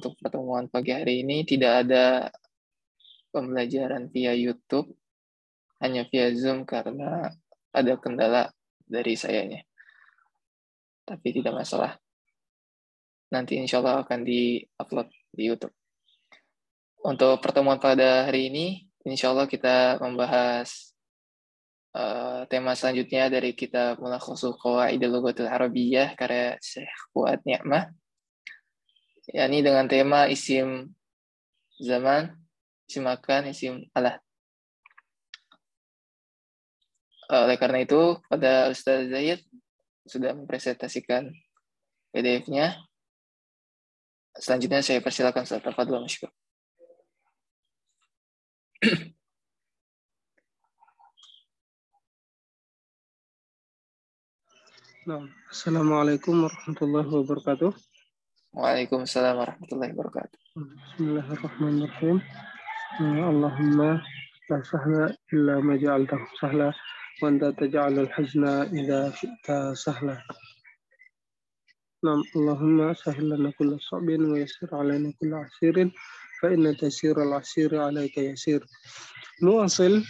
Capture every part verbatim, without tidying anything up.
untuk pertemuan pagi hari ini tidak ada pembelajaran via YouTube, hanya via Zoom karena ada kendala dari sayanya. Tapi tidak masalah. Nanti insya Allah akan di-upload di YouTube. Untuk pertemuan pada hari ini, insya Allah kita membahas uh, tema selanjutnya dari kitab Mulakhasul Qawaidil Lughatil Arabiyyah karya Syekh Fuad Ni'mah. yakni dengan tema isim zaman, isim makan, isim alah. Oleh karena itu, pada Ustaz Zaid sudah mempresentasikan P D F-nya. Selanjutnya saya persilakan Ustaz Tafadhol Mashkur. Assalamualaikum warahmatullahi wabarakatuh. Waalaikumsalam warahmatullahi wabarakatuh. Bismillahirrahmanirrahim. Allahumma la sahla illa ma ja'altahu sahla wa anta taj'alul hazna idza syi'ta sahla. Nam Allahumma sahhil lana kulla sabin wa yassir 'alaina kulla 'asirin fa inna taysiral 'asiri 'alaika yasir. Nuwasil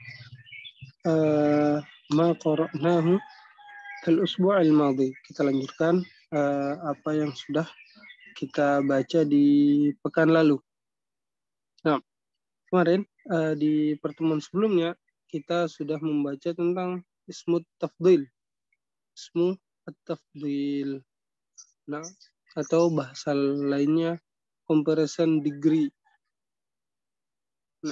uh, ma qara'nahu fil usbu' al-madhi. Kita lanjutkan uh, apa yang sudah kita baca di pekan lalu. Nah, kemarin uh, di pertemuan sebelumnya kita sudah membaca tentang ismu tafdhil. Ismu at-tafdhil. Nah, atau bahasa lainnya comparison degree. Nah,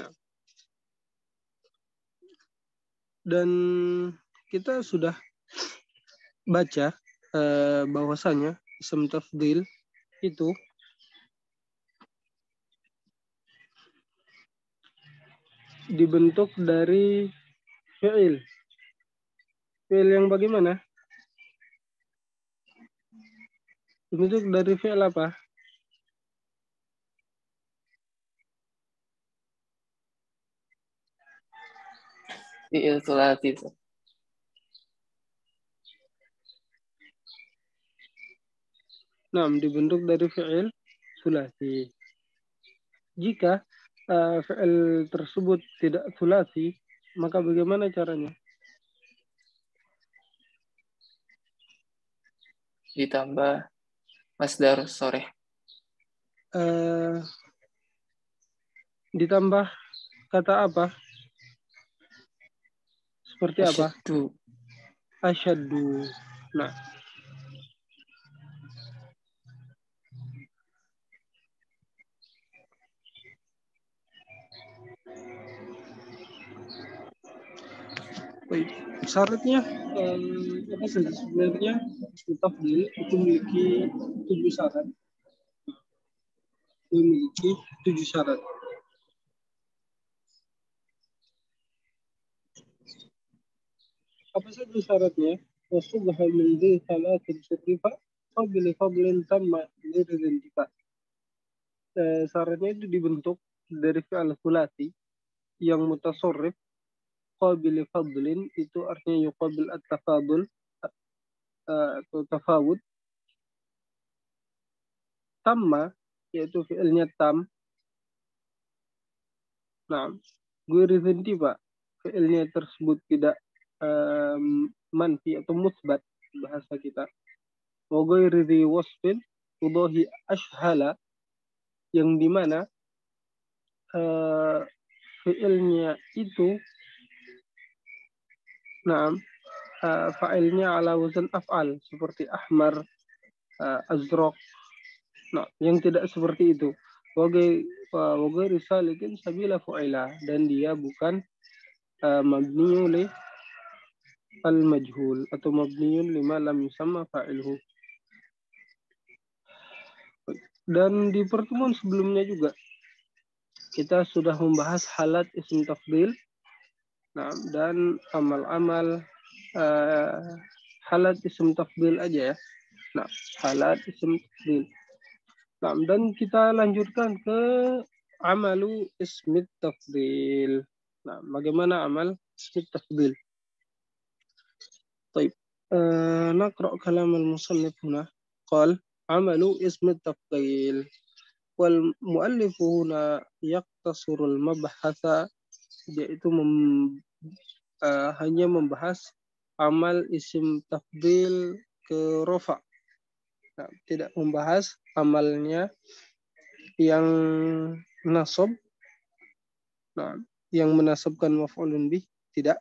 dan kita sudah baca uh, bahwasanya ism tafdhil itu dibentuk dari fi'il. Fi'il yang bagaimana? Dibentuk dari fi'il apa? Fi'il tsulats. Nah, dibentuk dari fi'il tsulats. Jika uh, fi'il tersebut tidak tsulats, maka bagaimana caranya? Ditambah masdar soreh. Uh, ditambah kata apa? Seperti apa? Asyaddu. Asyaddu. Nah, baik. Syaratnya um, apa sih sebenarnya tafdhil itu memiliki tujuh syarat. Memiliki tujuh syarat. Apa saja syaratnya? Wasubha min dhi thalathin syarifa qabli fadlin tamma liridintika. Eh, syaratnya itu dibentuk dari fi'al tsulats yang mutasorrif. Qabli fadlin itu artinya yuqabil at-tafadul atau tafawud. Tamma yaitu fi'ilnya tam. Nah, gue rizenti Pak, fi'ilnya tersebut tidak um, manfi atau musbat bahasa kita. Wa ghairi wasfin udahi ashhala, yang dimana uh, fi'ilnya itu nah uh, fa'ilnya ala wazan af'al seperti ahmar, uh, azraq. Nah, yang tidak seperti itu. Wa ghairi salikin sabila fu'ila, dan dia bukan uh, mabniun li al-majhul atau mabniun lima lam yusamma fa'ilhu. Dan di pertemuan sebelumnya juga kita sudah membahas halat ism tafdhil. Nah, dan amal-amal uh, halat ism tafdhil aja ya. Nah, halat ism tafdhil. Nah, dan kita lanjutkan ke amalu ism tafdhil. Nah, bagaimana amal ism tafdhil? Baik. نقرأ كلام المصنف هنا. قال عمل اسم التفضيل. wal muallifu huna yaqtasurul mabhatha, yaitu mem, uh, hanya membahas amal isim tafdil ke rofa. Nah, tidak membahas amalnya yang nasab, nah, yang menasabkan maf'ulun bih, tidak.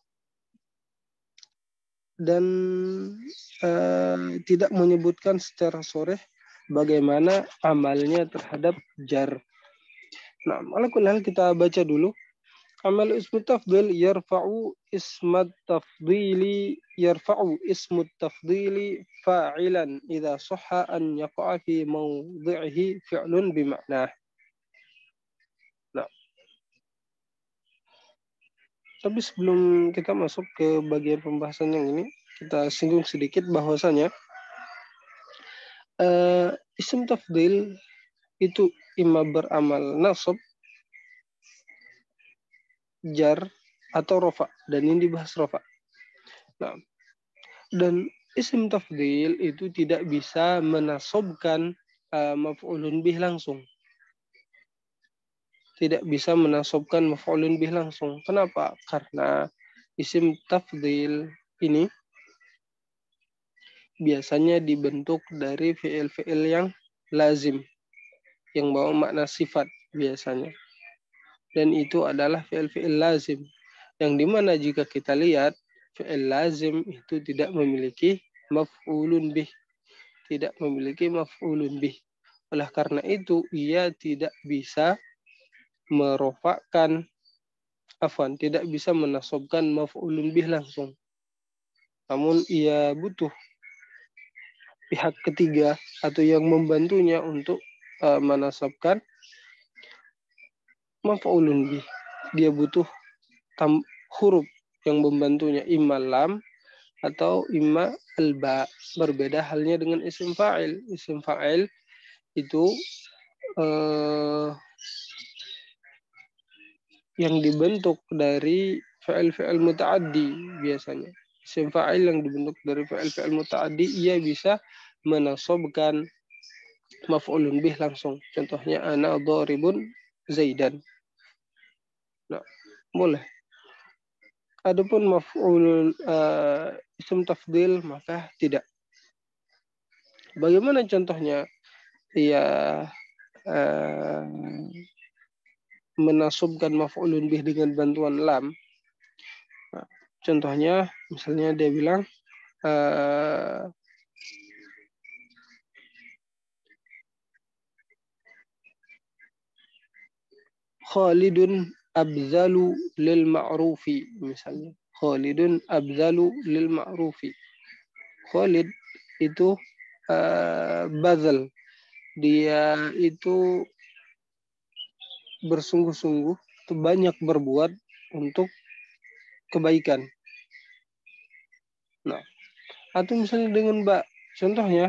Dan uh, tidak menyebutkan secara sharih bagaimana amalnya terhadap jar. Nah, ala kulli hal kita baca dulu. Amal ismu tafdil yarfa'u ismat tafdili yarfa'u ismu tafdili fa'ilan idza sahha an yaqa'a fi mawdhi'ihi fi'lun bima'nah. Nah, tapi sebelum kita masuk ke bagian pembahasan yang ini, kita singgung sedikit bahwasanya uh, isim tafdil itu imma beramal nasab, jar, atau rofa, dan ini dibahas rofa. Nah, dan isim tafdil itu tidak bisa menasobkan uh, maf'ulun bih langsung. Tidak bisa menasobkan maf'ulun bih langsung. Kenapa? Karena isim tafdil ini biasanya dibentuk dari fi'il-fi'il yang lazim, yang bawa makna sifat biasanya. Dan itu adalah fi'il-fi'il lazim, yang dimana jika kita lihat fi'il lazim itu tidak memiliki maf'ulun bih, tidak memiliki maf'ulun bih. Oleh karena itu ia tidak bisa merofakkan, afwan, tidak bisa menasobkan maf'ulun bih langsung. Namun ia butuh pihak ketiga atau yang membantunya untuk uh, menasabkan maf'ulun bih. Dia butuh tam, huruf yang membantunya, imma lam atau imma alba. Berbeda halnya dengan isim fa'il. Isim fa'il itu uh, yang dibentuk dari fi'il-fi'il muta'addi biasanya. Isim fa'il yang dibentuk dari fi'il-fi'il muta'addi, ia bisa menasobkan maf'ulun bih langsung. Contohnya ana dharibun zaidan. Nah, boleh. Adapun maf'ul uh, isim tafdil maka tidak. Bagaimana contohnya? Ia uh, menasubkan maf'ulun bih dengan bantuan lam. Nah, contohnya misalnya dia bilang uh, Khalidun abzalu lil ma'rufi, misalnya. Khalidun abzalu lil ma'rufi. Khalid itu uh, bazal. Dia itu bersungguh-sungguh, itu banyak berbuat untuk kebaikan. Nah, atau misalnya dengan ba, contohnya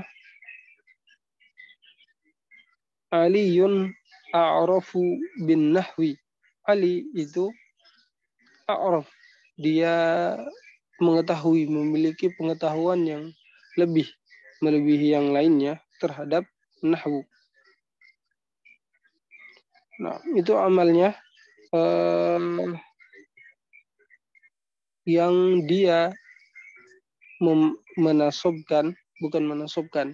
Aliyun a'rafu bin nahwi. Ali itu a'raf, dia mengetahui, memiliki pengetahuan yang lebih, melebihi yang lainnya terhadap nahwu. Nah, itu amalnya eh, yang dia mem- menasobkan, bukan menasobkan,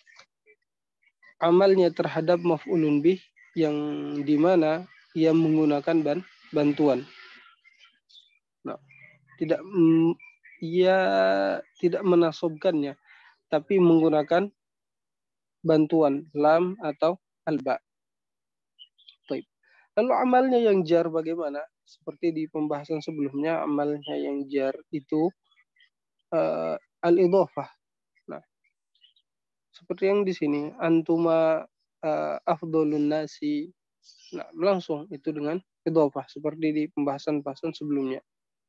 amalnya terhadap maf'ulun bih yang dimana ia menggunakan ban, bantuan. Nah, tidak mm, ia tidak menasobkannya, tapi menggunakan bantuan lam atau alba. Baik. Lalu amalnya yang jar bagaimana? Seperti di pembahasan sebelumnya, amalnya yang jar itu uh, al-idhofah. Nah, seperti yang di sini, antuma uh, afdolun nasi. Nah, langsung itu dengan idhofah seperti di pembahasan-pembahasan sebelumnya.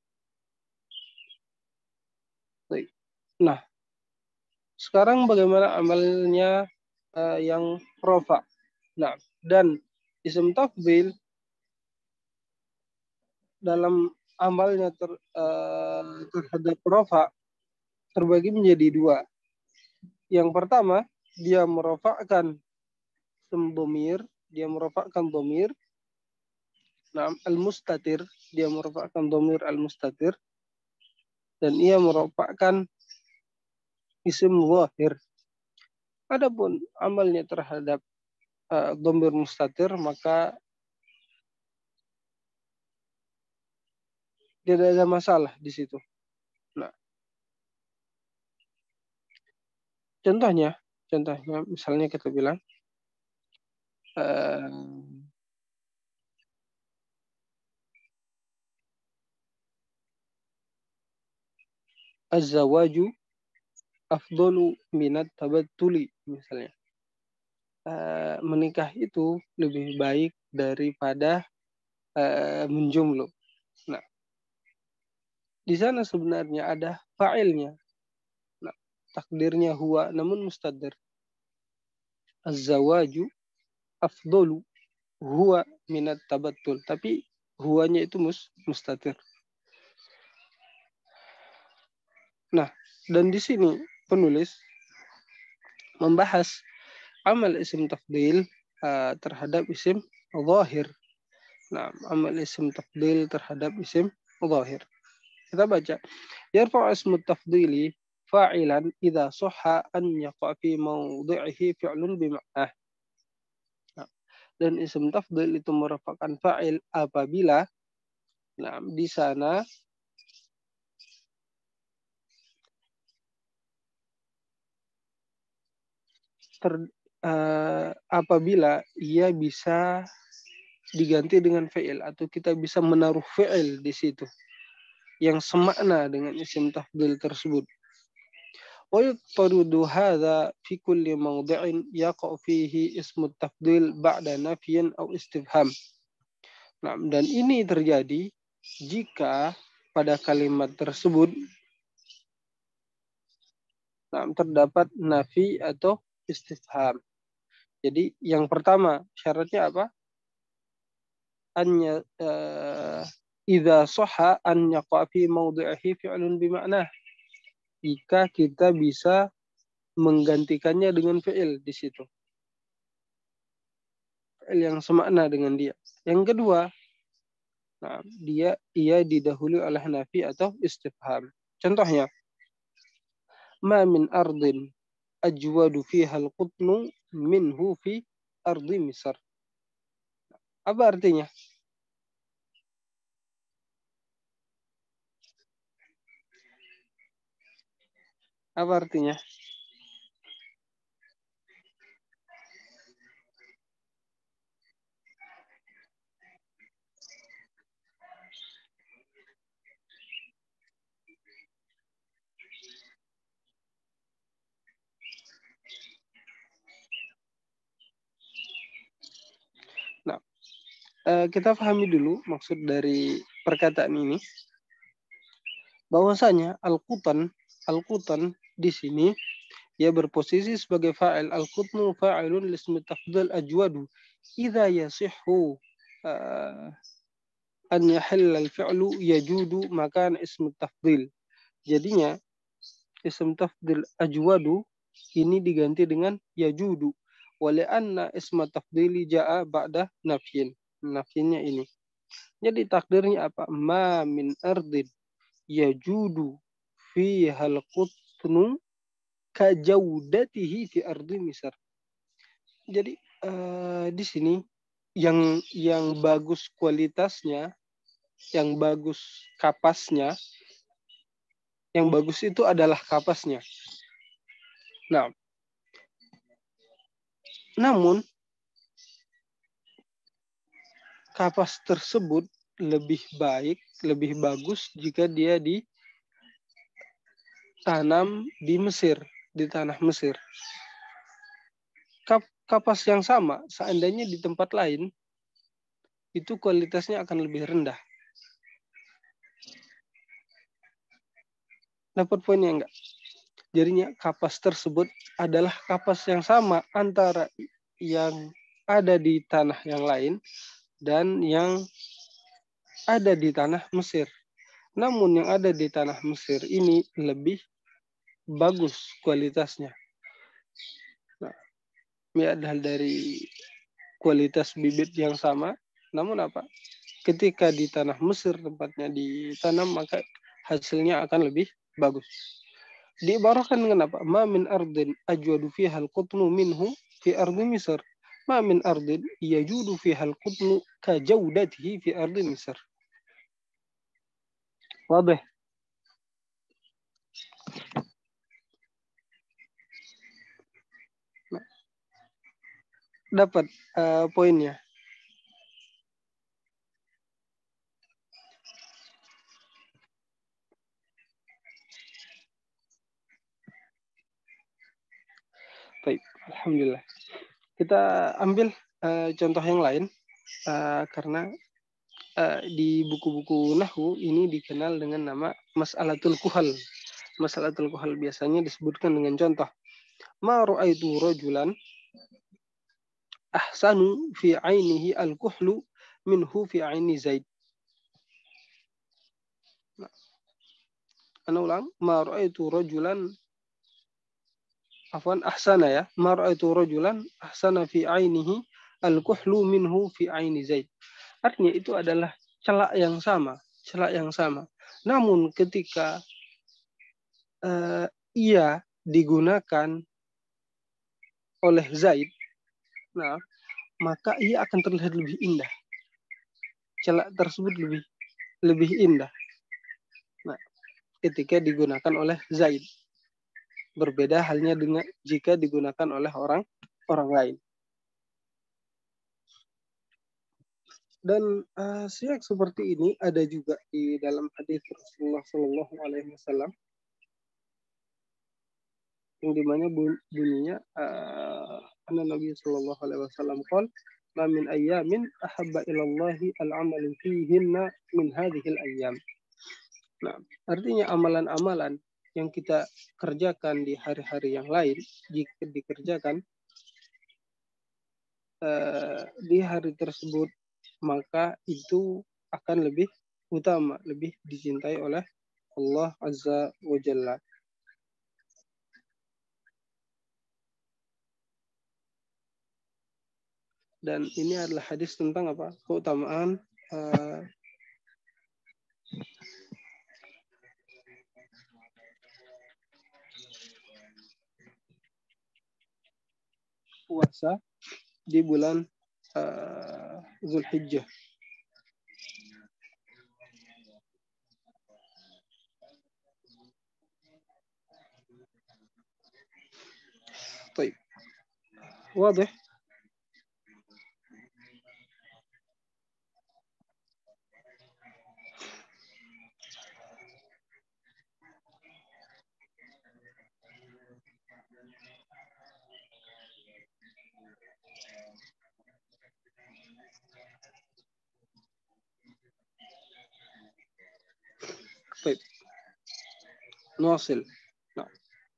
Baik. Nah, sekarang bagaimana amalnya uh, yang rofa? Nah, dan isim tafdil dalam amalnya ter, uh, terhadap rofa terbagi menjadi dua. Yang pertama, dia merofakkan isim dhamir, dia merofakkan dhamir. Nah, al-mustatir, dia merofakkan dhamir al-mustatir. Dan ia merofakkan isim zahir. Adapun amalnya terhadap uh, dhamir mustatir, maka tidak ada masalah di situ. Nah, contohnya, contohnya misalnya kita bilang uh, az-zawaju afdalu minat tabattuli misalnya. Uh, menikah itu lebih baik daripada uh, menjomblo. Nah, di sana sebenarnya ada fa'ilnya. Nah, takdirnya huwa namun mustadir. Az-zawaju afdalu huwa minat tabattul. Tapi huwanya itu mus, mustatir. Nah, dan di sini penulis membahas amal isim tafdil uh, terhadap isim zahir. Nah, amal isim tafdil terhadap isim zahir. Kita baca. Yarfa'u ismu tafdili fa'ilan idza sahha an yaqa fi mawdhi'ihi fi'lun bima'nah. Nah, dan isim tafdil itu merupakan fa'il apabila nah, di sana ter, uh, apabila ia bisa diganti dengan fi'il atau kita bisa menaruh fi'il di situ yang semakna dengan isim tafdil tersebut. Wa yutarudu hadza fi kulli mawdi'in yaqa fihi ismu tafdil ba'da nafyin aw istifham. Nah, dan ini terjadi jika pada kalimat tersebut nah, terdapat nafi atau istifham. Jadi yang pertama syaratnya apa? Anya uh, idza sahha an yaqa fi mawdhi'ihi fi'lun bima'nah. Jika kita bisa menggantikannya dengan fi'il di situ. Fi'il yang semakna dengan dia. Yang kedua, nah, dia ia didahului oleh nafi atau istifham. Contohnya, ma min ardin ajwadu fiha al-qutnu minhu fi ardi Misr. Apa artinya? Apa artinya? Nah, kita pahami dulu maksud dari perkataan ini. Bahwasanya al-qutan, al-qutan di sini ia berposisi sebagai fa'il. Al-qutnu fa'ilun lismi tafdil ajwadu. Idza yasihhu uh, an yahilla al-fi'lu yajudu makan ismi tafdil. Jadinya ism tafdil ajwadu ini diganti dengan yajudu. Wali'anna isma tafdili ja'a ba'da nafyin. Nafyinnya ini. Jadi takdirnya apa? Ma min ardin yajudu fiha al-qutnu kajaudatihi fi ardi Misr. Jadi uh, di sini yang yang bagus kualitasnya, yang bagus kapasnya, yang bagus itu adalah kapasnya. Nah, namun kapas tersebut lebih baik, lebih bagus jika dia ditanam di Mesir, di tanah Mesir. Kapas yang sama, seandainya di tempat lain, itu kualitasnya akan lebih rendah. Dapat poinnya enggak? Jadinya kapas tersebut adalah kapas yang sama antara yang ada di tanah yang lain dan yang ada di tanah Mesir. Namun yang ada di tanah Mesir ini lebih bagus kualitasnya. Nah, adalah dari kualitas bibit yang sama, namun apa? Ketika di tanah Mesir tempatnya ditanam, maka hasilnya akan lebih bagus. Diibaratkan dengan apa? Ma min ardin ajwadu fiha al-qutnu minhu fi ardi Misr. Ma min ardin yajudu fiha al-qutnu ka jawdatihi fi ardi Misr. Wadih. Nah, dapat uh, poinnya. Baik, alhamdulillah. Kita ambil uh, contoh yang lain uh, karena uh, di buku-buku nahwu ini dikenal dengan nama mas'alatul kuhal. Mas'alatul kuhal biasanya disebutkan dengan contoh. Ma ra'aitu rajulan ahsanu fi 'ainihi al-kuhlu minhu fi 'aini Zaid. Nah, ana ulang, ma ra'aitu rajulan afwan ahsana ya, ma ra'aitu rajulan ahsana fi 'ainihi al-kuhlu minhu fi 'aini Zaid. Artinya itu adalah celak yang sama, celak yang sama. Namun ketika uh, ia digunakan oleh Zaid, nah, maka ia akan terlihat lebih indah. Celak tersebut lebih lebih indah. Nah, ketika digunakan oleh Zaid. Berbeda halnya dengan jika digunakan oleh orang orang lain. Dan uh, siyak seperti ini ada juga di dalam hadis Rasulullah Shallallahu Alaihi Wasallam yang dimana bunyinya uh, anna Nabi Shallallahu Alaihi Wasallam qol ma min ayyamin ahabba ilallahi al-amalu fihinna min hadhil ayyam. Nah, artinya amalan-amalan yang kita kerjakan di hari-hari yang lain jika dikerjakan uh, di hari tersebut, maka itu akan lebih utama, lebih dicintai oleh Allah Azza wa Jalla. Dan ini adalah hadis tentang apa? Keutamaan uh, puasa di bulan uh, Zulhijjah. طيب واضح؟ طيب نواصل. نعم.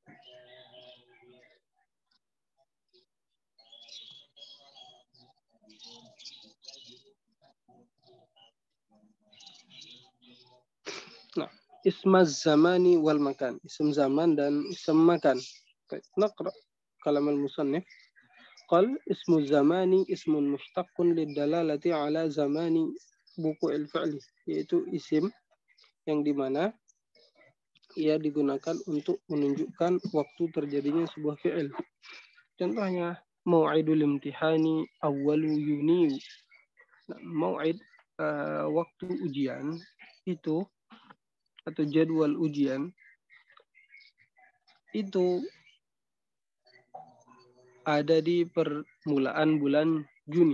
Nah, ismaz zamani wal makan, ism zaman dan ism makan. Baik, naqra kalam al-musannif. Qal ismu zamani ismun mushtaqun lidalalati ala zamani buku'il fi'li, yaitu isim yang dimana ia digunakan untuk menunjukkan waktu terjadinya sebuah fi'il. Contohnya mau'idul imtihani awwalu yuni. Nah, mau'id uh, waktu ujian itu atau jadwal ujian itu ada di permulaan bulan Juni.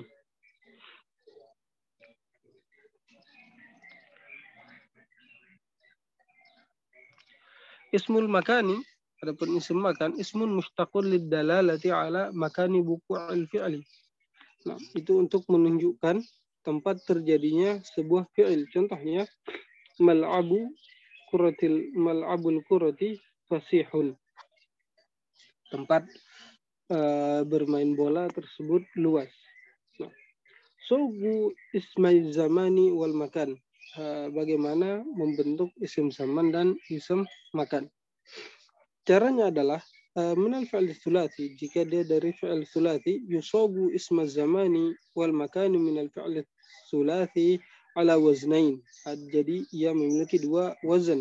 Ismul makani, adapun isim makan, ismun mustaqul lidalalati ala makani buku'il fi'li. Nah, itu untuk menunjukkan tempat terjadinya sebuah fi'il. Contohnya mal'abu kuratil mal'abul kurati fasihun. Tempat uh, bermain bola tersebut luas. Nah, sugu ismai zamani wal makan. Uh, bagaimana membentuk isim zaman dan isim makan. Caranya adalah من الفعل الثلاثي jika dia dari fi'il thulathi yusabu isma zamani wal makani min al-fi'il thulathi ala waznain. Jadi ia memiliki dua wazan.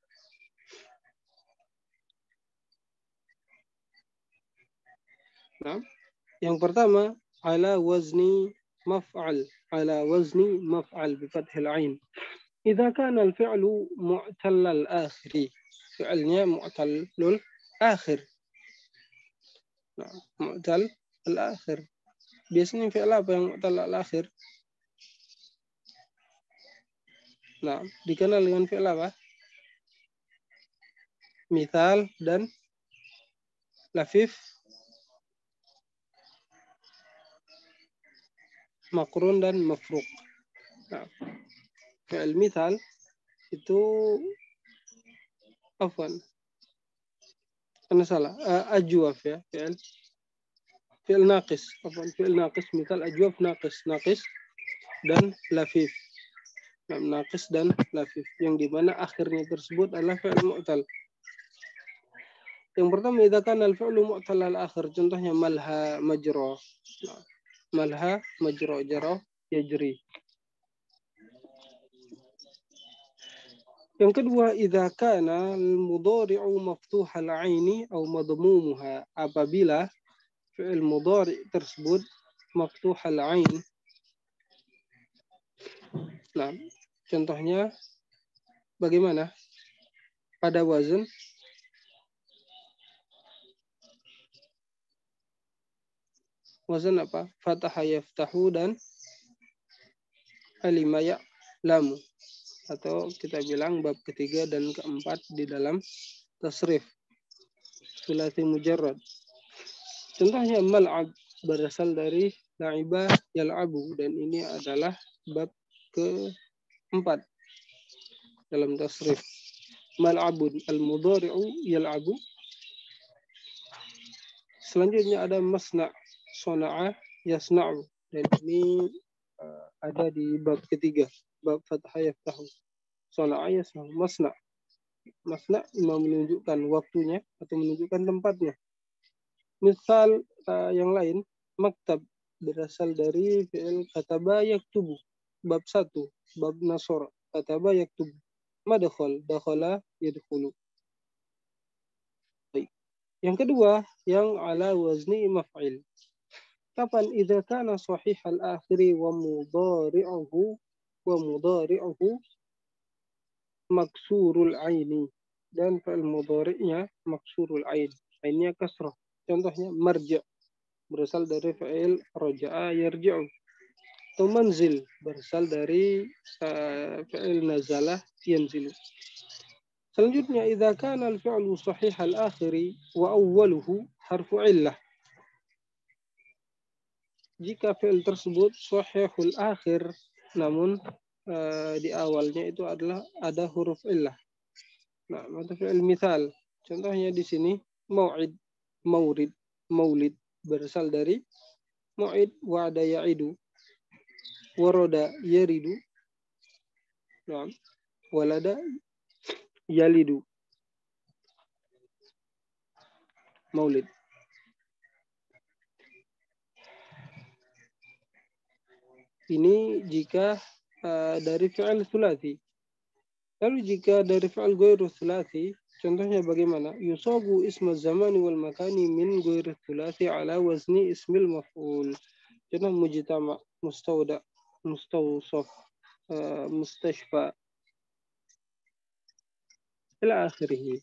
Nah, yang pertama ala wazni maf'al, ala wazni maf'al bi fathil ain. Idza kana al-fi'lu mu'tal al-akhir. Fi'ilnya mu'tal al-akhir. Nah, mu'tal al-akhir. Biasanya fi'il apa yang mu'tal al-akhir? Nah, dikenal dengan fi'il apa? Mithal dan lafif, makrun dan mafruq. Nah, fi'il mithal itu afwan. Ana salah, uh, ajwaf ya, fi'il fi'il naqis, afwan, fi'il naqis, mithal ajwaf naqis, naqis dan lafif. Nah, naqis dan lafif yang di mana akhirnya tersebut adalah fi'il mu'tal. Yang pertama idza kana al-fi'lu mu'tal al-akhir, contohnya malha majra. Nah, malha majra jara yajri. Yang kedua idza kana al-mudhari'u maftuh al-'aini aw madmumuha, apabila fi'il mudhari' tersebut maftuh al-'ain. Nah, contohnya bagaimana? Pada wazan wazan apa? Fataha yaftahu dan alima ya'lamu, atau kita bilang bab ketiga dan keempat di dalam tasrif sulasi mujarrad. Contohnya mal'ab berasal dari la'iba yal'abu, dan ini adalah bab keempat dalam tasrif. Mal'abun al-mudhari'u yal'abu. Selanjutnya ada masna' sona'a yasna'u, dan ini uh, ada di bab ketiga, bab fathah yaftahu. Sona'a yasna'u, masna' masna' menunjukkan waktunya atau menunjukkan tempatnya. Misal uh, yang lain, maktab berasal dari fi'il kataba yaktubu, bab satu, bab nasara, kataba yaktubu. Madkhal, dakhala yadkhulu. Baik. Yang kedua, yang ala wazni maf'il. Kapan idza kana sahih al-akhiri wa mudhari'uhu wa mudhari'uhu maksurul aini, dan fi'il mudhari'nya maksurul ain, ainnya kasrah. Contohnya marja' berasal dari fi'il raja'a yarji'u. Atau manzil berasal dari uh, fi'il nazalah yanzilu. Selanjutnya idza kana al-fi'lu sahih al-akhiri wa awwaluhu harfu illah. Jika fi'il tersebut sahihul akhir namun uh, di awalnya itu adalah ada huruf illah. Nah, maka fi'il mithal. Contohnya di sini mau'id, maurid, maulid berasal dari mau'id wa'ada ya'idu, waroda yaridu, nah, walada yalidu, maulid. Ini jika uh, dari fi'il thulathi. Lalu jika dari fi'il ghairu thulathi, contohnya bagaimana? Yusabu isma zamani wal makani min ghairu thulathi ala wazni ismil maf'ul. Contoh mujtama, mustawda, mustawsaf, uh, mustashfa, ila akhirih.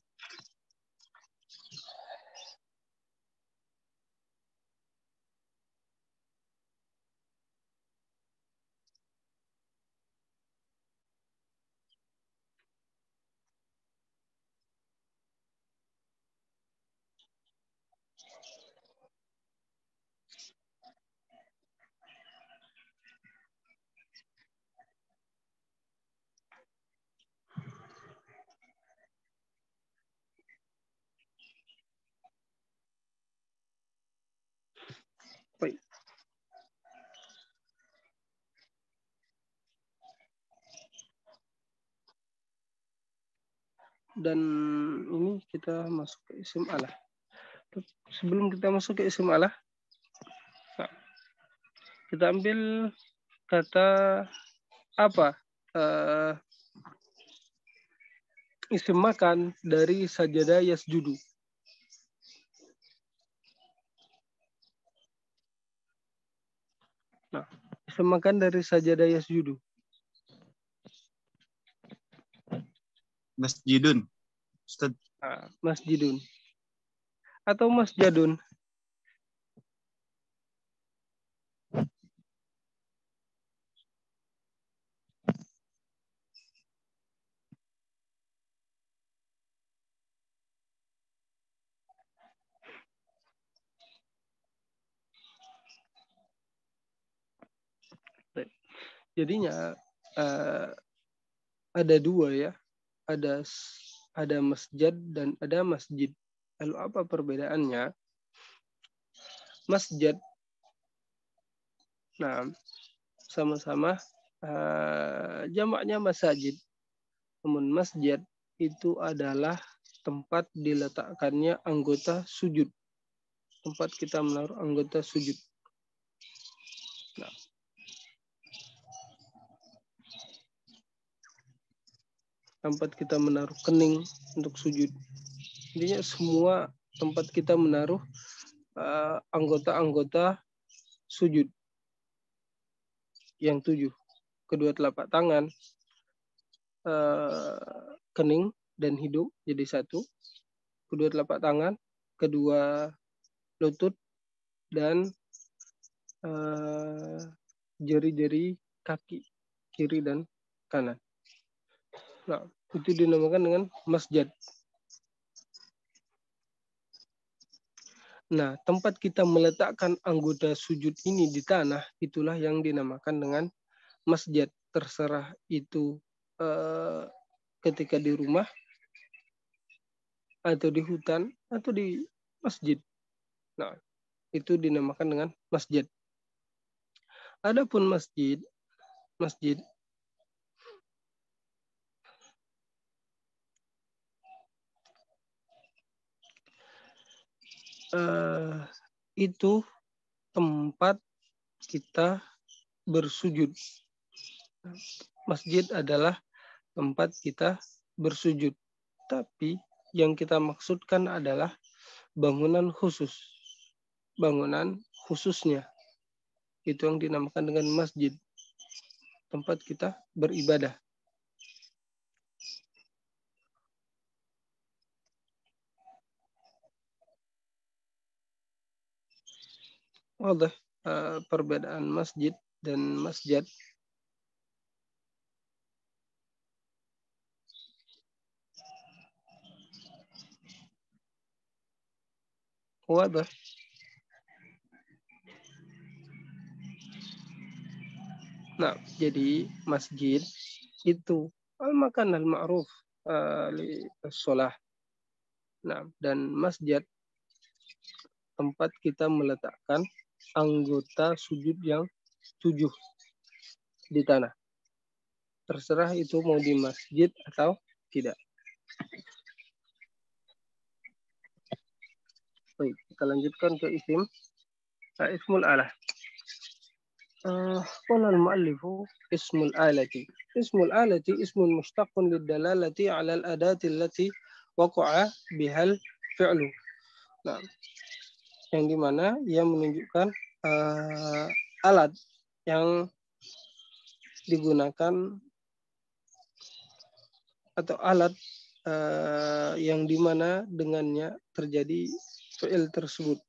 Baik. Dan ini kita masuk ke isim alah. Sebelum kita masuk ke isim alah, nah, kita ambil kata apa uh, isim makan dari sajada yasjudu. Nah, isim makan dari sajada yasjudu. Masjidun. Ustaz. Nah, masjidun. Atau masjadun. Jadinya uh, ada dua ya, ada ada masjid dan ada masjid. Lalu apa perbedaannya? Masjid, nah sama-sama uh, jamaknya masajid. Namun masjid itu adalah tempat diletakkannya anggota sujud, tempat kita menaruh anggota sujud. Nah, tempat kita menaruh kening untuk sujud. Intinya semua tempat kita menaruh uh, anggota-anggota sujud yang tujuh. Kedua telapak tangan, uh, kening dan hidung jadi satu. Kedua telapak tangan, kedua lutut, dan uh, jari-jari kaki kiri dan kanan. Nah, itu dinamakan dengan masjid. Nah, tempat kita meletakkan anggota sujud ini di tanah, itulah yang dinamakan dengan masjid. Terserah itu eh, ketika di rumah, atau di hutan, atau di masjid. Nah, itu dinamakan dengan masjid. Adapun masjid, masjid Uh, itu tempat kita bersujud. Masjid adalah tempat kita bersujud. Tapi yang kita maksudkan adalah bangunan khusus. Bangunan khususnya. Itu yang dinamakan dengan masjid. Tempat kita beribadah. Wadah uh, perbedaan masjid dan masjid. Wadah. Nah, jadi masjid itu al-makan al-ma'ruf uh, li sholah. Nah, dan masjid tempat kita meletakkan anggota sujud yang tujuh di tanah. Terserah itu mau di masjid atau tidak. Baik, kita lanjutkan ke isim. Nah, ismul alah. قال المؤلف اسم الآلة. اسم الآلة اسم مشتق للدلالة على الأداة التي وقع بها الفعل. Nah, yang dimana ia menunjukkan uh, alat yang digunakan atau alat uh, yang dimana dengannya terjadi fi'il tersebut.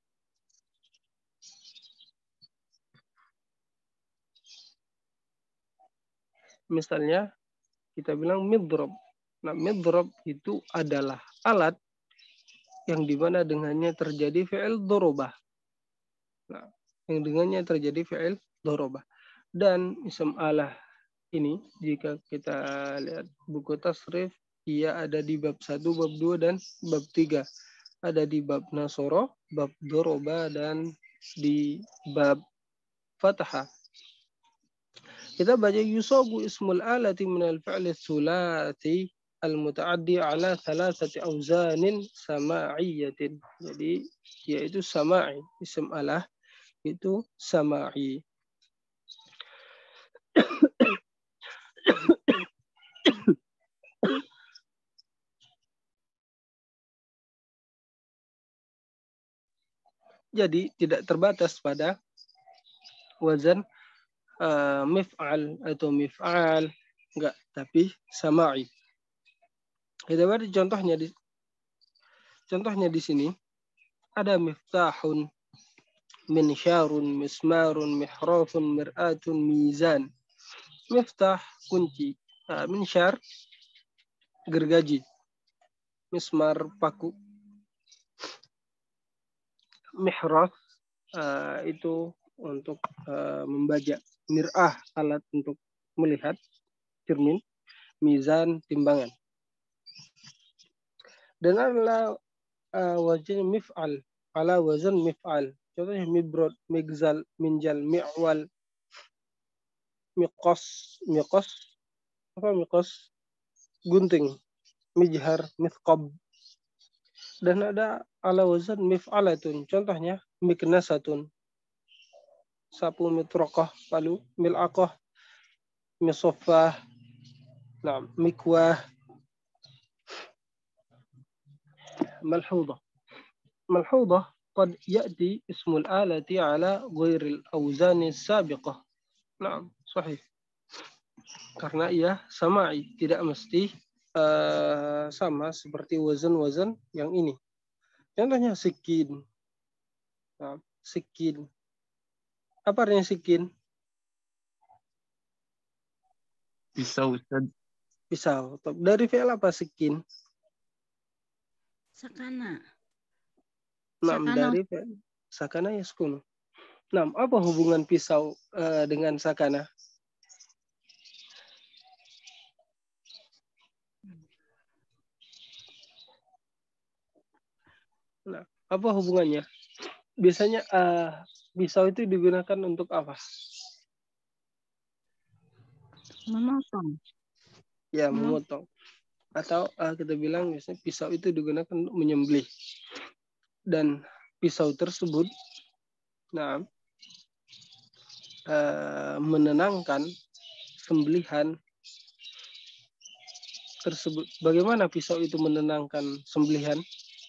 Misalnya kita bilang midrob. Nah, midrob itu adalah alat yang dimana dengannya terjadi fi'il dorobah. Nah, yang dengannya terjadi fi'il dorobah. Dan ism alah ini jika kita lihat buku tasrif, ia ada di bab satu, bab dua, dan bab tiga. Ada di bab nasoro, bab doroba, dan di bab fatahah. Kita baca yusabu ismul alati minal fi'li sulati al-muta'addi ala thalathati awzanin sama'iyyatin. Jadi yaitu sama'i, isim alah itu sama'i. Jadi tidak terbatas pada wazan uh, mif'al atau mif'al, enggak, tapi sama'i. Kita beri contohnya di contohnya di sini ada miftahun, minsyarun, mismarun, mihrafun, mir'atun, mizan. Miftah kunci, uh, minsyar gergaji, mismar paku, mihraf uh, itu untuk uh, membaca, mir'ah alat untuk melihat, cermin, mizan timbangan. Dan adalah uh, wazan mif'al, ala wazan mif'al. Contohnya mibrod, migzal, minjal, mi'wal, miqos, miqos, apa miqos? Gunting, mijhar, mithqab. Dan ada ala wazan mif'alatun. Contohnya miknasatun, sapu mitrokoh, palu, mil'akoh, misoffah, nah, mikwah, malhudah. Malhudah قد يأتي اسم الآلة على غير الأوزان السابقة. Nah, sahih. Karena ia sama'i, tidak mesti uh, sama seperti wazan-wazan yang ini. Contohnya sikin. Nah, sikin. Apa artinya sikin? Pisau, Ustaz. Pisau. Dari fi'il apa sikin? Sakana. Nah, Sakana. dari fi'il sakana yaskunu. Nah, apa hubungan pisau uh, dengan sakana? Nah, apa hubungannya? Biasanya uh, pisau itu digunakan untuk apa? Memotong. Ya, memotong. Atau uh, kita bilang biasanya pisau itu digunakan untuk menyembelih. Dan pisau tersebut nah, uh, menenangkan sembelihan tersebut. Bagaimana pisau itu menenangkan sembelihan?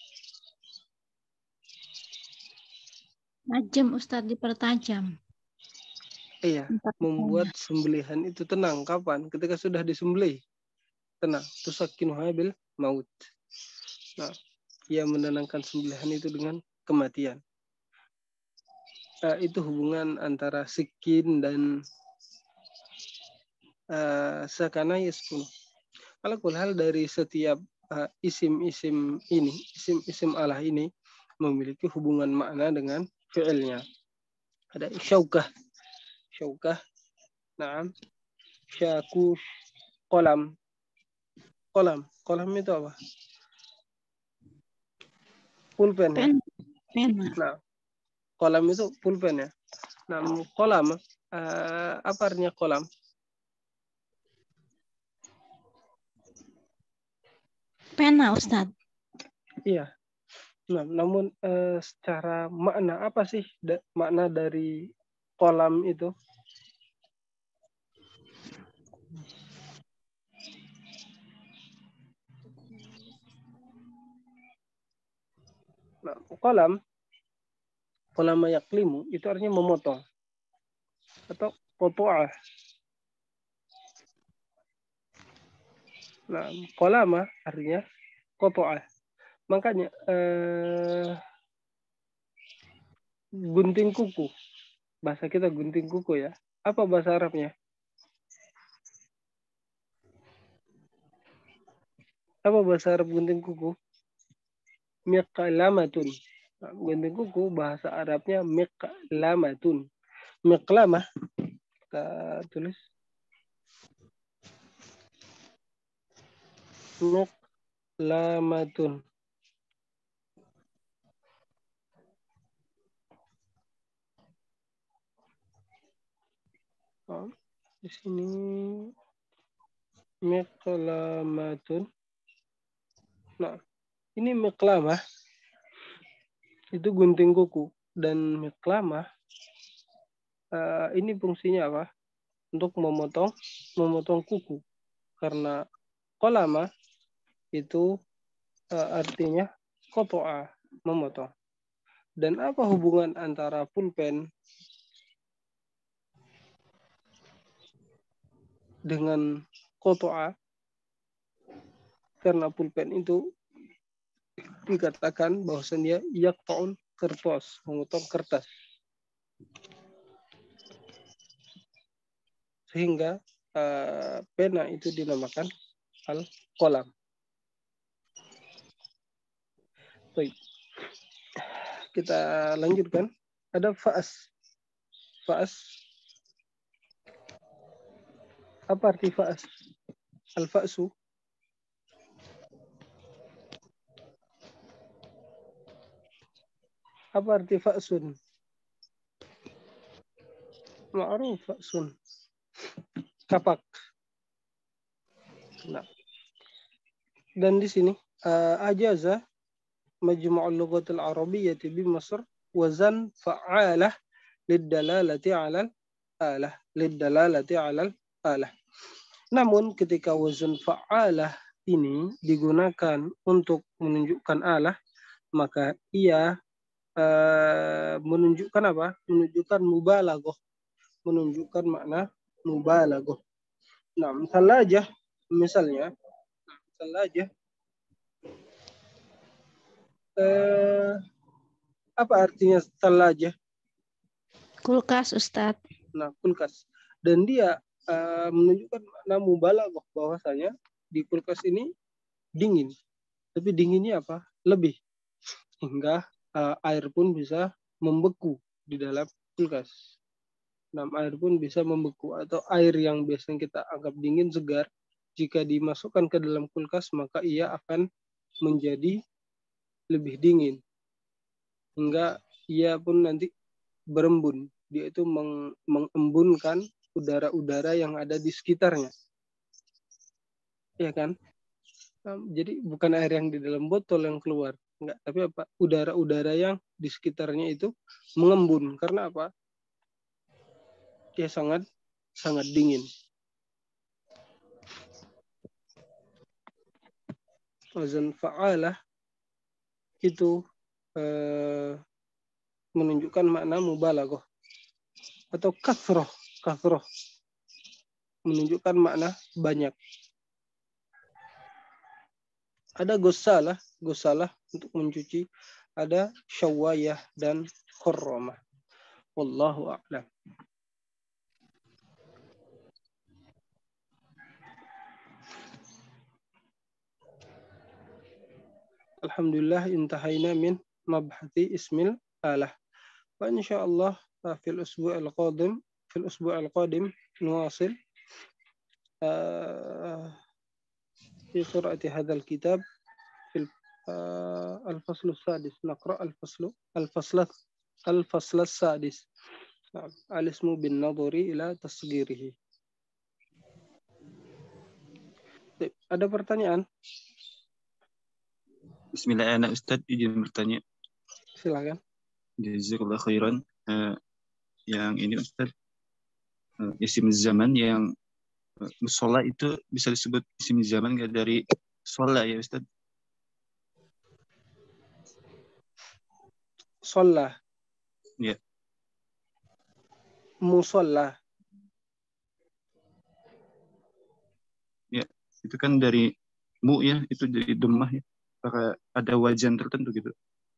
Tajam, Ustadz, dipertajam. Iya, membuat sembelihan itu tenang. Kapan? Ketika sudah disembelih. Tenang. Tusakinuha bil maut. Nah, ia menenangkan sembelihan itu dengan kematian. Uh, itu hubungan antara sikin dan uh, sakana yaskun. Kalau hal dari setiap uh, isim-isim ini, isim-isim Allah ini memiliki hubungan makna dengan fi'ilnya. Ada syaukah, syaukah, naam, syakush, kolam, kolam, kolam itu apa? Pulpen ya. Pena. Nah, kolam itu pulpen ya. Nah, kolam, uh, apa artinya kolam? Pena, Ustadz. Iya. Nah, namun uh, secara makna apa sih da- makna dari kolam itu? Nah, kolam, kolam yaklimu itu artinya memotong atau kotoah. Nah, kolama artinya kotoah. Makanya eh, gunting kuku, bahasa kita gunting kuku ya. Apa bahasa Arabnya? Apa bahasa Arab gunting kuku? Miqlamatun. Nah, gunting kuku bahasa Arabnya miqlamatun. Miqlamah kita tulis. Miqlamatun. Oh, di sini miqlamatun. Nah, ini miqlamah itu gunting kuku, dan miqlamah uh, ini fungsinya apa? Untuk memotong memotong kuku, karena qalama itu uh, artinya qata'a, memotong. Dan apa hubungan antara pulpen dengan qata'a? Karena pulpen itu dikatakan bahwasannya yaqta'ul kertas, memotong kertas. Sehingga uh, pena itu dinamakan al-qalam. Baik. Kita lanjutkan. Ada fa'as. Fa'as. Apa arti fa'as? Al-fa'su. Apa arti fa'sun? Ma'ruf fa'sun. Kapak. Nah. Dan di sini uh, ajaza majmu'ul lughatil arabiyyah bi Masr wazan fa'alah lidalalati 'alal alah lidalalati 'alal alah. Namun ketika wazan fa'alah ini digunakan untuk menunjukkan alah, maka ia uh, menunjukkan apa? Menunjukkan mubalaghah, menunjukkan makna mubalaghah. Nah, misalnya aja, misalnya, misalnya aja, uh, apa artinya talaja? Kulkas, Ustadz. Nah, kulkas. Dan dia uh, menunjukkan makna mubalaghah, bahwasanya di kulkas ini dingin. Tapi dinginnya apa? Lebih. Hingga uh, air pun bisa membeku di dalam kulkas. Nah, air pun bisa membeku. Atau air yang biasanya kita anggap dingin, segar, jika dimasukkan ke dalam kulkas, maka ia akan menjadi lebih dingin. Hingga ia pun nanti berembun. Dia itu meng- mengembunkan udara-udara yang ada di sekitarnya. Ya kan? Nah, jadi bukan air yang di dalam botol yang keluar. Enggak, tapi apa? Udara-udara yang di sekitarnya itu mengembun. Karena apa? Dia sangat sangat dingin. Wazan fa'alah itu eh, menunjukkan makna mubalaghah. Atau kathroh. Kathroh menunjukkan makna banyak. Ada gosalah, gosalah untuk mencuci. Ada syawayah dan khurramah. Wallahu a'lam. Alhamdulillah intahayna min mabhati ismil alah. Wa insyaallah fil usbu' al-qadim fil usbu' al-qadim nuwasil في قراءة هذا الكتاب في الفصل السادس نقرأ الفصل الفصل الفصل السادس الاسم بالنظر إلى تصغيره. Ada pertanyaan? Bismillah, anak Ustadz izin bertanya. Silakan. Jazakallah khairan. Uh, yang ini Ustadz, uh, isim zaman yang uh, musola itu bisa disebut isim zaman nggak dari sholat ya Ustadz? Sholah. Ya. Musola. Ya, itu kan dari mu ya, itu dari demah ya. Apakah ada wajan tertentu gitu?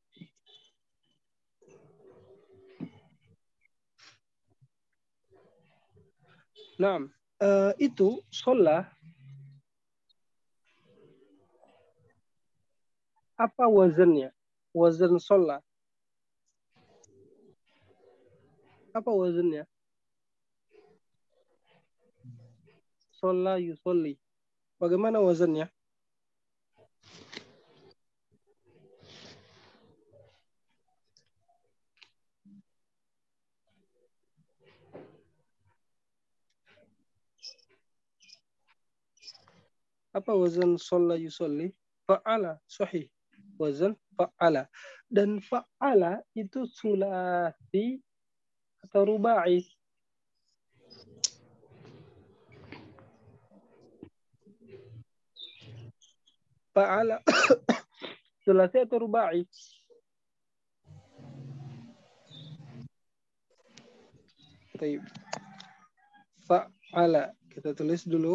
Nah, uh, itu sholah. Apa wazannya? Wazan sholah. Apa wazannya? Sholah yusolli. Bagaimana wazannya? Apa wazan sholah yusolli? Fa'ala, sahih. Wazan fa'ala. Dan fa'ala itu sulasi atau rubai. Fa'ala sulasi atau rubai. Baik. Fa'ala. Kita tulis dulu.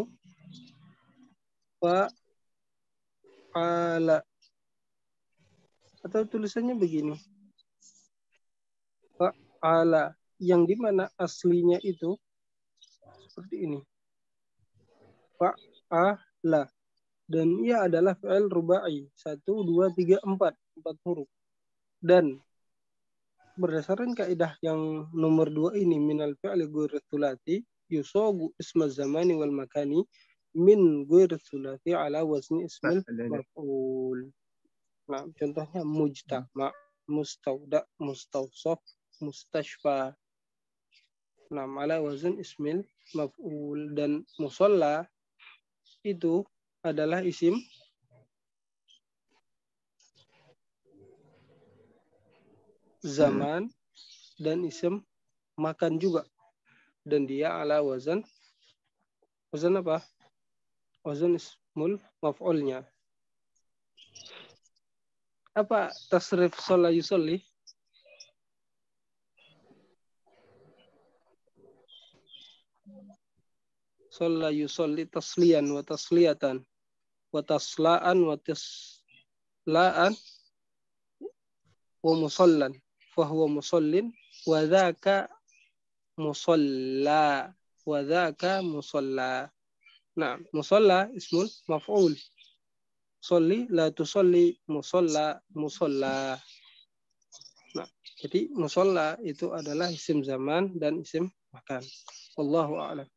Fa'ala. Atau tulisannya begini. Fa'ala. Yang dimana aslinya itu seperti ini. Fa'ala. Dan ia adalah fi'il rubai. Satu, dua, tiga, empat. Empat huruf. Dan berdasarkan kaidah yang nomor dua ini, minal fi'li ghairi tsulati yusagu isma zamani wal makani min ghairi tsulati ala wazni ismil maf'ul. Nah, contohnya mujtama, mustauda, mustawsaf, mustashfa. Nah, ala wazn ismil maf'ul. Dan musalla itu adalah isim zaman dan isim makan juga. Dan dia ala wazan wazan apa? Wazan ismul maf'ulnya. Apa tasrif sholla yusolli? Sholla yusolli tasliyan wa tasliyatan wa taslaan wa taslaan wa musallan fahuwa musallin wa dhaka musalla wa dhaka musalla. Nah, musalla ismul maf'ul. Solli la tusolli, musalla musalla. Nah, jadi musalla itu adalah isim zaman dan isim makan. Wallahu a'lam.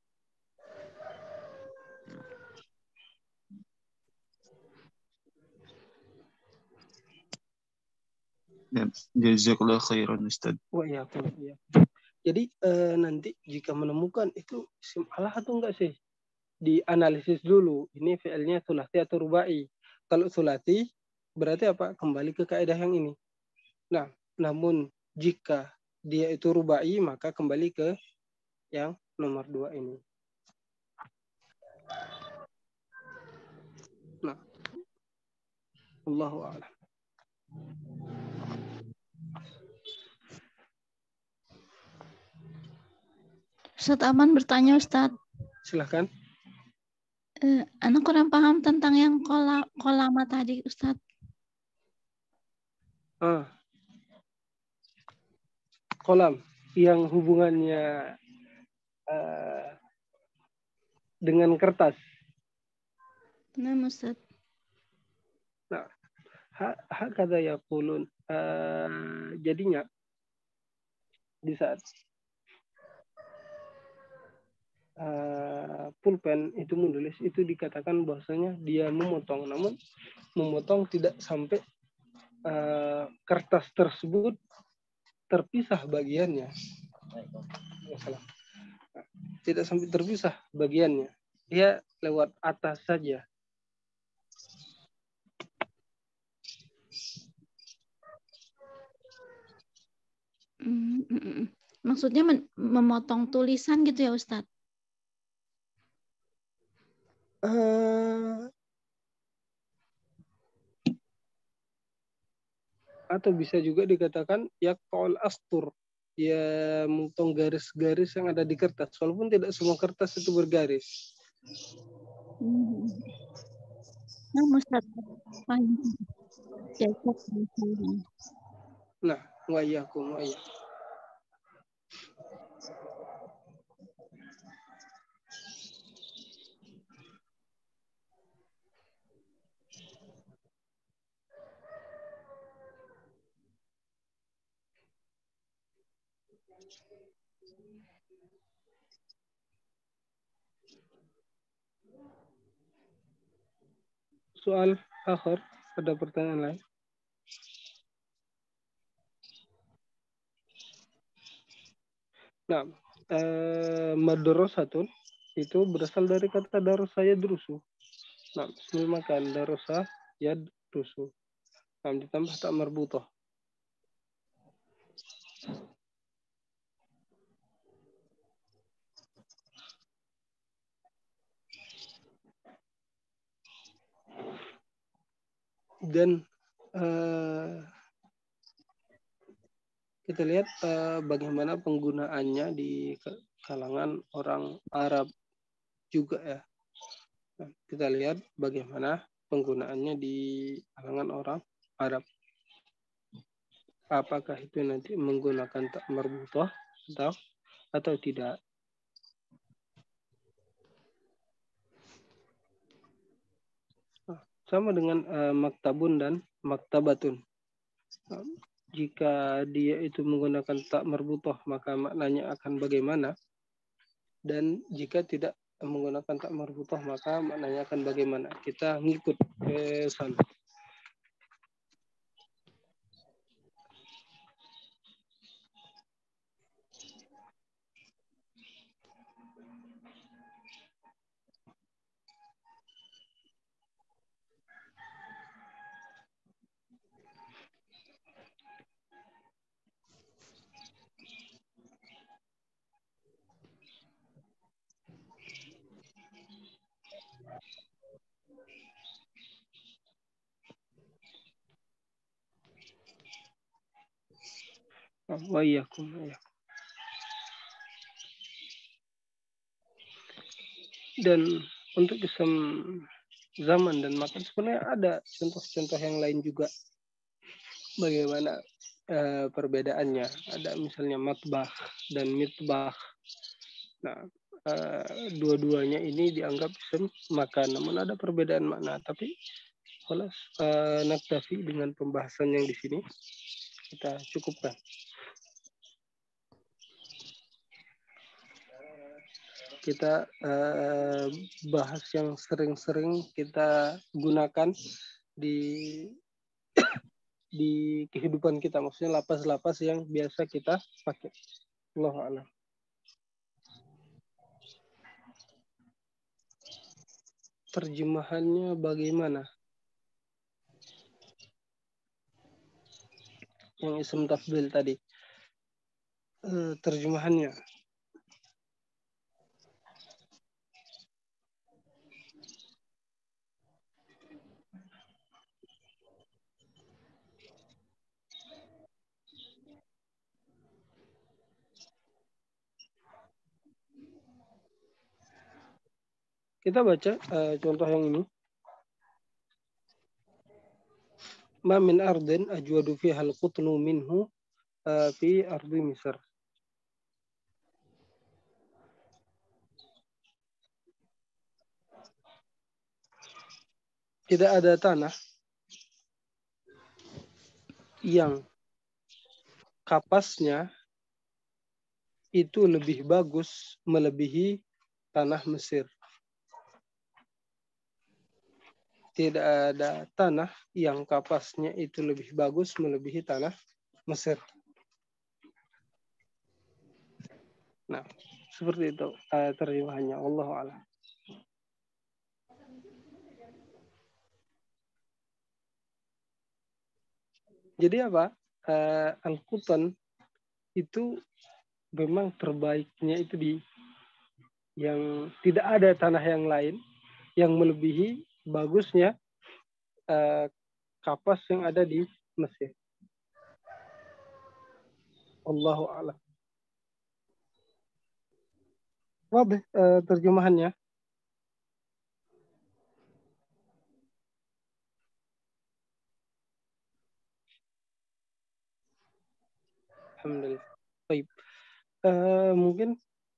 Ya, jazakallahu khairan Ustaz. Wah, ya, ya. Jadi eh, nanti jika menemukan itu isim Allah atau enggak sih, dianalisis dulu. Ini fi'ilnya sulasi atau rubai. Kalau sulasi berarti apa? Kembali ke kaidah yang ini. Nah, namun jika dia itu rubai maka kembali ke yang nomor dua ini. Nah, Allahu a'lam. Ustadz Aman bertanya, Ustadz. Silahkan. Eh, anak kurang paham tentang yang kola, kolama tadi, Ustadz. Ah. Kolam yang hubungannya uh, dengan kertas. Benar, Ustadz. Nah, hak kata ya pulun. Uh, jadinya di saat Uh, pulpen itu menulis itu dikatakan bahwasanya dia memotong, namun memotong tidak sampai uh, kertas tersebut terpisah bagiannya. Nah, tidak sampai terpisah bagiannya, dia lewat atas saja. Mm-mm. Maksudnya memotong tulisan gitu ya, Ustadz? Uh, atau bisa juga dikatakan ya qol astur, ya memotong garis-garis yang ada di kertas, walaupun tidak semua kertas itu bergaris. Hmm. Nah, Ustadz, nah, wa iyyakum wa iyyakum. Soal akhir, ada pertanyaan lain? Nah, eh, madrasatun itu berasal dari kata darosa yadrusu. Nah, makan darosa yadrusu. Nah, ditambah tak marbutoh. Dan uh, kita lihat uh, bagaimana penggunaannya di kalangan orang Arab juga ya. Nah, kita lihat bagaimana penggunaannya di kalangan orang Arab. Apakah itu nanti menggunakan tak marbutoh atau atau tidak? Sama dengan uh, maktabun dan maktabatun. Uh, jika dia itu menggunakan tak marbutoh, maka maknanya akan bagaimana? Dan jika tidak menggunakan tak marbutoh, maka maknanya akan bagaimana? Kita ngikut ke sana. Wa iyyakum. Dan untuk ism zaman dan makan sebenarnya ada contoh-contoh yang lain juga bagaimana uh, perbedaannya. Ada misalnya matbah dan mitbah. Nah, uh, dua-duanya ini dianggap ism makan, namun ada perbedaan makna. Tapi kalau uh, naktafi dengan pembahasan yang di sini kita cukupkan. Kita uh, bahas yang sering-sering kita gunakan di di kehidupan kita, maksudnya lapas-lapas yang biasa kita pakai. Allahu a'lam. Terjemahannya bagaimana? Yang ism tafdil tadi. Uh, terjemahannya. Kita baca uh, contoh yang ini. Ma min ardin ajwadu fiha al-qutnu minhu uh, fi ardi Misr. Tidak ada tanah yang kapasnya itu lebih bagus melebihi tanah Mesir. Tidak ada tanah yang kapasnya itu lebih bagus melebihi tanah Mesir. Nah, seperti itu uh, terjemahannya. Wallahu a'lam. Jadi apa? Uh, Al-Qutan itu memang terbaiknya itu di yang tidak ada tanah yang lain yang melebihi bagusnya uh, kapas yang ada di Mesir. Allahu a'lam. Wabih uh, terjemahannya. Alhamdulillah. Baik. Uh, mungkin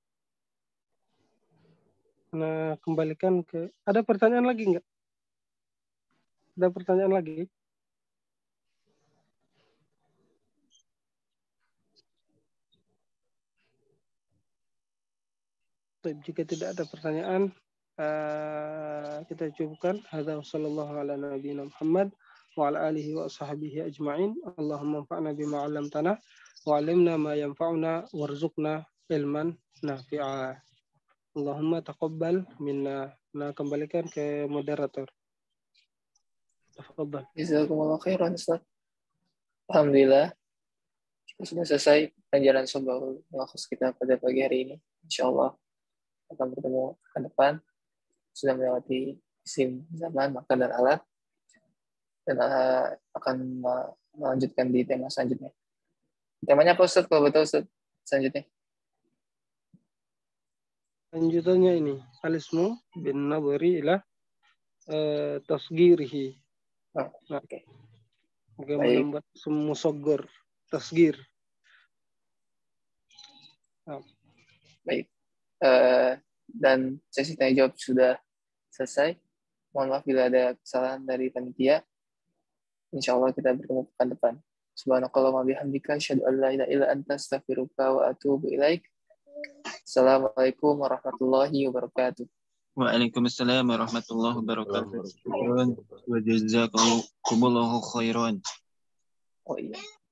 nah kembalikan ke ada pertanyaan lagi enggak? Ada pertanyaan lagi? Baik, jika tidak ada pertanyaan uh, kita cukupkan. Hadza sallallahu ala nabiyina Muhammad wa ala alihi wa sahbihi ajma'in. Allahumma anfa'na bima 'allamtana wa 'allimna ma yanfa'una warzuqna ilman nafi'a. Allahumma taqabbal minna. Nah, kembalikan ke moderator. Tafadhal. Jazakumullah khairan, Ustaz. Alhamdulillah, kita sudah selesai pelajaran Sabahul Malakhos kita pada pagi hari ini. Insya Allah akan bertemu ke depan. Sudah melewati isim zaman, makan, dan alat. Dan uh, akan uh, melanjutkan di tema selanjutnya. Temanya apa, Ustaz? Kalau betul, Ustaz, selanjutnya. Lanjutannya ini, al-ismu bin nadhari ila uh, tasgirihi. Oh, nah, Oke. Okay. Bagaimana Baik. membuat ismu musaghar, tasgir. Nah. Baik. Uh, dan sesi tanya jawab sudah selesai. Mohon maaf bila ada kesalahan dari panitia. Insya Allah kita bertemu pekan depan. Subhanakallah wa bihamdika asyhadu an la ilaha illa anta astaghfiruka wa atubu ilaik. Assalamualaikum warahmatullahi wabarakatuh. Waalaikumsalam warahmatullahi wabarakatuh. Wa jazakumullahu khairan. Oh iya.